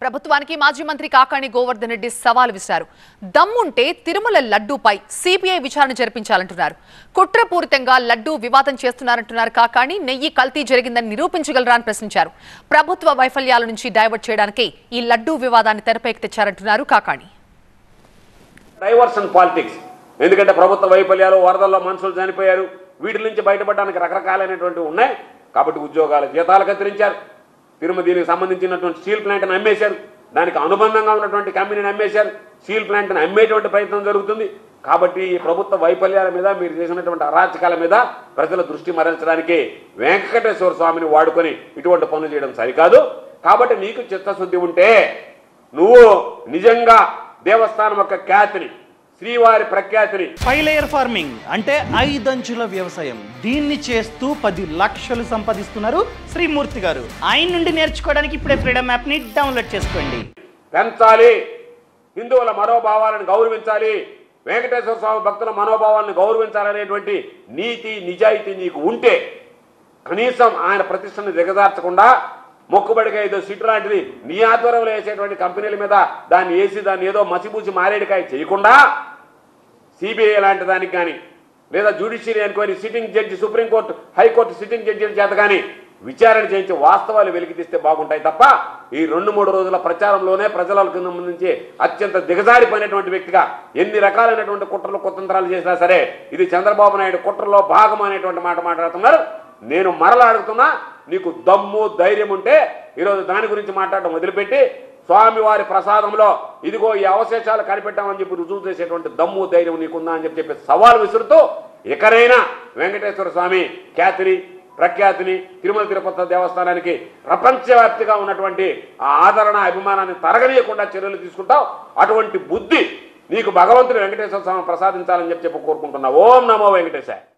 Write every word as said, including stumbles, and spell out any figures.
ప్రభుత్వానికి మాజీ మంత్రి కాకాణి గోవర్ధన్ రెడ్డి సవాల్ విసిరారు. దమ్ముంటే తిరుమల లడ్డూపై సిబిఐ విచారణ జరిపించాలంటున్నారు. కుట్రపూరితంగా లడ్డూ వివాదం చేస్తున్నారంటున్నారు కాకాణి. నెయ్యి కల్తీ జరిగిందని నిరూపించగలరా అని ప్రశ్నించారు. ప్రభుత్వ వైఫల్యాల నుంచి డైవర్ట్ చేయడానికి ఈ లడ్డూ వివాదాన్ని తెరపైకి తెచ్చారంటున్నారు కాకాణి. డైవర్షన్ పాలిటిక్స్, ఎందుకంటే ప్రభుత్వ వైఫల్యాలు, వరదల్లో మనుషులు చనిపోయారు, వీటి నుంచి బయటపడడానికి రకరకాలైనటువంటివి ఉన్నాయి. కాబట్టి ఉద్యోగాల జీతాలు కత్తిరించారు. తిరుమల దీనికి సంబంధించినటువంటి స్టీల్ ప్లాంట్ని అమ్మేశారు. దానికి అనుబంధంగా ఉన్నటువంటి కంపెనీని అమ్మేశారు. స్టీల్ ప్లాంట్ని అమ్మేటువంటి ప్రయత్నం జరుగుతుంది. కాబట్టి ఈ ప్రభుత్వ వైఫల్యాల మీద, మీరు చేసినటువంటి అరాచకాల మీద ప్రజల దృష్టి మరల్చడానికి వెంకటేశ్వర స్వామిని వాడుకొని ఇటువంటి పనులు చేయడం సరికాదు. కాబట్టి నీకు చిత్తశుద్ధి ఉంటే నువ్వు నిజంగా దేవస్థానం యొక్క ఖ్యాతిని, శ్రీవారి ప్రఖ్యాతిని, ఫైవ్ లేయర్ ఫార్మింగ్ అంటే ఐదంచుల వ్యవసాయం, దీన్ని చేస్తూ పది లక్షలు సంపాదిస్తున్నారు శ్రీమూర్తి గారు. ఆయన నుండి నేర్చుకోవడానికి ఇప్పుడే ఫ్రీడమ్ యాప్ ని డౌన్లోడ్ చేసుకోండి. పెంచాలి, హిందువుల మనోభావాలను గౌరవించాలి, వెంకటేశ్వర స్వామి భక్తుల మనోభావాలను గౌరవించాలనేటువంటి నీతి నిజాయితీ నీకు ఉంటే కనీసం ఆయన ప్రతిష్టను దిగజార్చకుండా మొక్కుబడిగా ఏదో సిట్ లాంటిది నీ ఆధ్వర్యంలో వేసేటువంటి కంపెనీల మీద దాన్ని వేసి దాన్ని ఏదో మసిపూసి మారేడికాయ చేయకుండా సిబిఐ లాంటి దానికి కానీ, లేదా జ్యుడిషియరీ అనుకోని sitting judge, supreme court, high court sitting జడ్జిల చేత కానీ విచారణ చేయించి వాస్తవాలు వెలికి తీస్తే బాగుంటాయి తప్ప ఈ రెండు మూడు రోజుల ప్రచారంలోనే ప్రజలకు సంబంధించి అత్యంత దిగజారిపోయినటువంటి వ్యక్తిగా ఎన్ని రకాలైనటువంటి కుట్రలు కుతంత్రాలు చేసినా సరే ఇది చంద్రబాబు నాయుడు కుట్రలో భాగం అనేటువంటి మాట మాట్లాడుతున్నారు. నేను మరలా అడుగుతున్నా, నీకు దమ్ము ధైర్యం ఉంటే ఈరోజు దాని గురించి మాట్లాడడం వదిలిపెట్టి స్వామివారి ప్రసాదంలో ఇదిగో ఈ అవశేషాలు కనిపెట్టామని చెప్పి రుజువు చేసేటువంటి దమ్ము ధైర్యం నీకుందా అని చెప్పి చెప్పి సవాల్ విసురుతూ ఎక్కడైనా వెంకటేశ్వర స్వామి ఖ్యాతిని, ప్రఖ్యాతిని, తిరుమల తిరుపతి దేవస్థానానికి ప్రపంచవ్యాప్తిగా ఉన్నటువంటి ఆ ఆదరణ, అభిమానాన్ని తరగనీయకుండా చర్యలు తీసుకుంటావు. అటువంటి బుద్ధి నీకు భగవంతుడు వెంకటేశ్వర స్వామి ప్రసాదించాలని చెప్పి చెప్పి కోరుకుంటున్నా. ఓం నమో వెంకటేశాయ.